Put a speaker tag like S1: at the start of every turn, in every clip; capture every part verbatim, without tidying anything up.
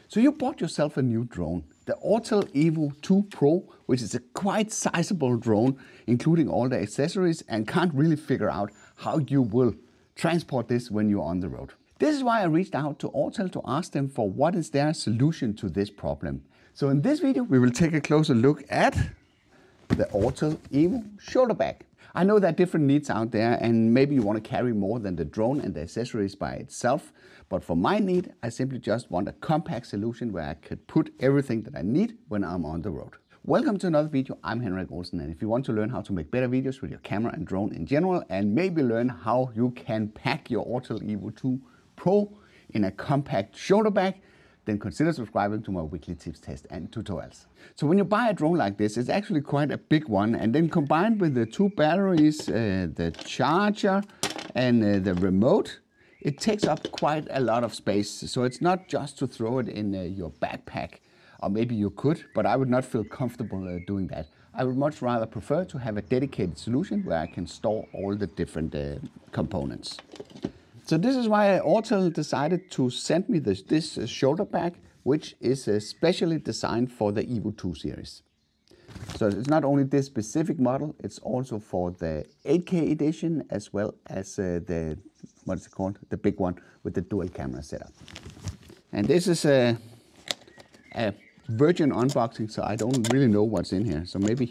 S1: So you bought yourself a new drone, the Autel Evo two Pro, which is a quite sizable drone, including all the accessories, and can't really figure out how you will transport this when you're on the road. This is why I reached out to Autel to ask them for what is their solution to this problem. So in this video, we will take a closer look at the Autel Evo shoulder bag. I know there are different needs out there, and maybe you want to carry more than the drone and the accessories by itself. But for my need, I simply just want a compact solution where I could put everything that I need when I'm on the road. Welcome to another video. I'm Henrik Olsen, and if you want to learn how to make better videos with your camera and drone in general, and maybe learn how you can pack your Autel Evo two Pro in a compact shoulder bag, then consider subscribing to my weekly tips, tests and tutorials. So when you buy a drone like this, it's actually quite a big one, and then combined with the two batteries, uh, the charger and uh, the remote, it takes up quite a lot of space. So it's not just to throw it in uh, your backpack, or maybe you could, but I would not feel comfortable uh, doing that. I would much rather prefer to have a dedicated solution where I can store all the different uh, components. So this is why Autel decided to send me this, this shoulder bag, which is uh, specially designed for the Evo two series. So it's not only this specific model, it's also for the eight K edition, as well as uh, the, what is it called? The big one with the dual camera setup. And this is a, a virgin unboxing, so I don't really know what's in here. So maybe,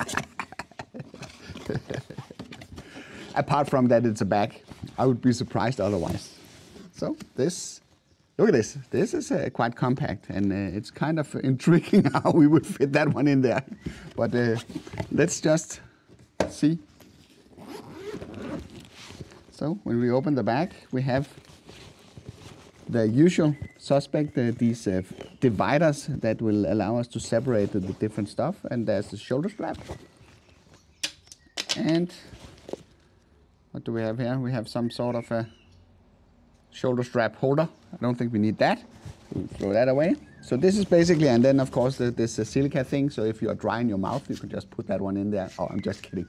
S1: apart from that it's a bag, I would be surprised otherwise. So this, look at this. This is uh, quite compact, and uh, it's kind of intriguing how we would fit that one in there. But uh, let's just see. So when we open the bag, we have the usual suspect, uh, these uh, dividers that will allow us to separate the different stuff. And there's the shoulder strap. And what do we have here? We have some sort of a shoulder strap holder. I don't think we need that. We'll throw that away. So this is basically, and then of course the, this uh, silica thing. So if you are dry in your mouth, you can just put that one in there. Oh, I'm just kidding.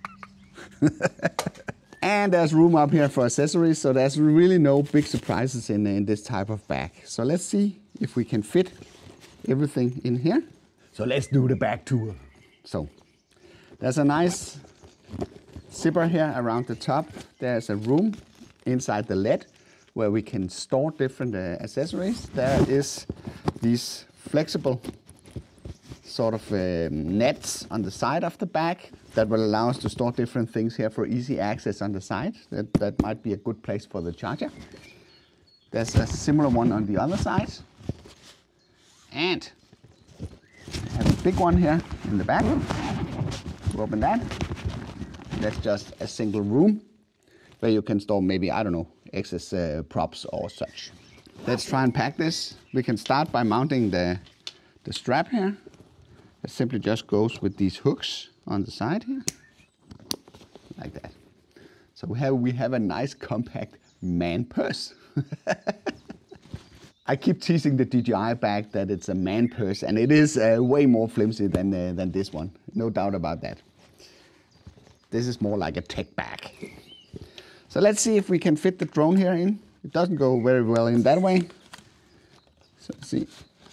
S1: And there's room up here for accessories. So there's really no big surprises in, in this type of bag. So let's see if we can fit everything in here. So let's do the bag tour. So there's a nice zipper here around the top. There's a room inside the lid where we can store different uh, accessories. There is these flexible sort of um, nets on the side of the bag that will allow us to store different things here for easy access on the side. That, that might be a good place for the charger. There's a similar one on the other side. And I have a big one here in the back. We'll open that. That's just a single room where you can store maybe, I don't know, excess uh, props or such. Let's try and pack this. We can start by mounting the, the strap here. It simply just goes with these hooks on the side here, like that. So we have, we have a nice compact man purse. I keep teasing the D J I bag that it's a man purse, and it is uh, way more flimsy than, uh, than this one. No doubt about that. This is more like a tech bag. So let's see if we can fit the drone here in. It doesn't go very well in that way. So see,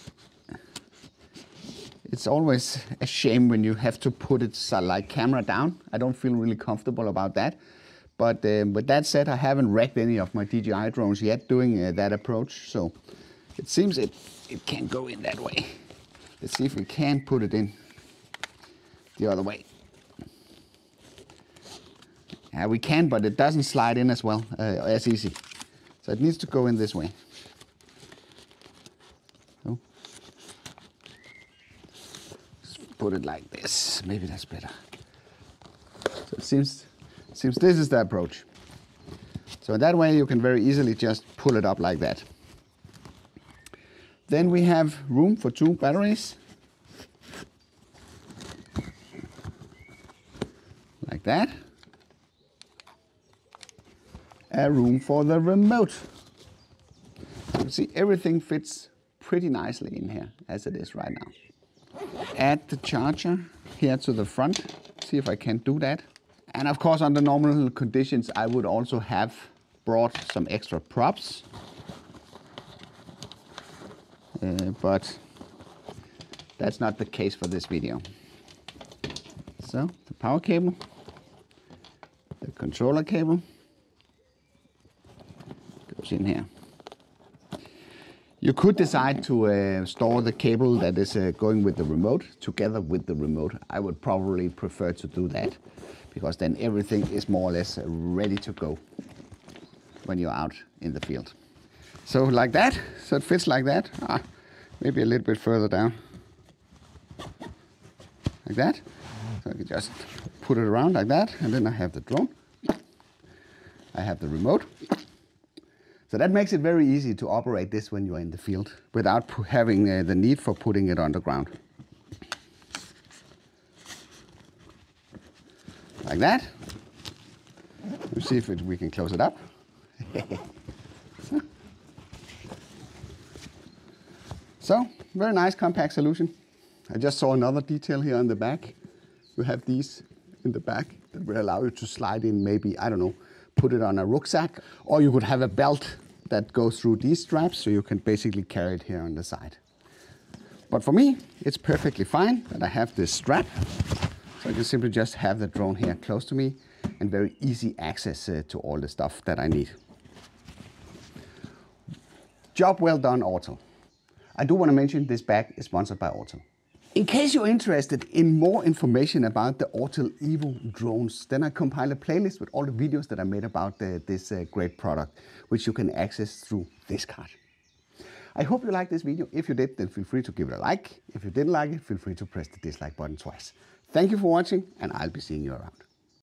S1: it's always a shame when you have to put it like camera down. I don't feel really comfortable about that. But uh, with that said, I haven't wrecked any of my D J I drones yet doing uh, that approach. So it seems it, it can go in that way. Let's see if we can put it in the other way. Yeah, we can, but it doesn't slide in as well, uh, as easy. So it needs to go in this way. So, just put it like this. Maybe that's better. So it seems, seems this is the approach. So that way you can very easily just pull it up like that. Then we have room for two batteries. Like that. A room for the remote. You see, everything fits pretty nicely in here as it is right now. Add the charger here to the front. See if I can do that. And of course, under normal conditions, I would also have brought some extra props. uh, but that's not the case for this video. So the power cable, the controller cable goes in here. You could decide to uh, store the cable that is uh, going with the remote together with the remote. I would probably prefer to do that, because then everything is more or less ready to go when you're out in the field. So like that, so it fits like that. Ah, maybe a little bit further down. Like that. So I can just put it around like that, and then I have the drone. I have the remote. So that makes it very easy to operate this when you're in the field without having uh, the need for putting it on the ground. Like that. Let's see if it, we can close it up. So, very nice compact solution. I just saw another detail here on the back. You have these in the back that will allow you to slide in, maybe, I don't know, put it on a rucksack, or you could have a belt that goes through these straps, so you can basically carry it here on the side. But for me, it's perfectly fine that I have this strap, so I can simply just have the drone here close to me and very easy access uh, to all the stuff that I need. Job well done, Autel. I do want to mention this bag is sponsored by Autel. In case you're interested in more information about the Autel Evo drones, then I compile a playlist with all the videos that I made about the, this uh, great product, which you can access through this card. I hope you liked this video. If you did, then feel free to give it a like. If you didn't like it, feel free to press the dislike button twice. Thank you for watching, and I'll be seeing you around.